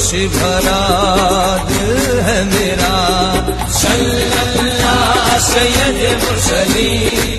खुशी भरा दिल है मेरा। सल्लल्लाहु सैयद मुरसलीन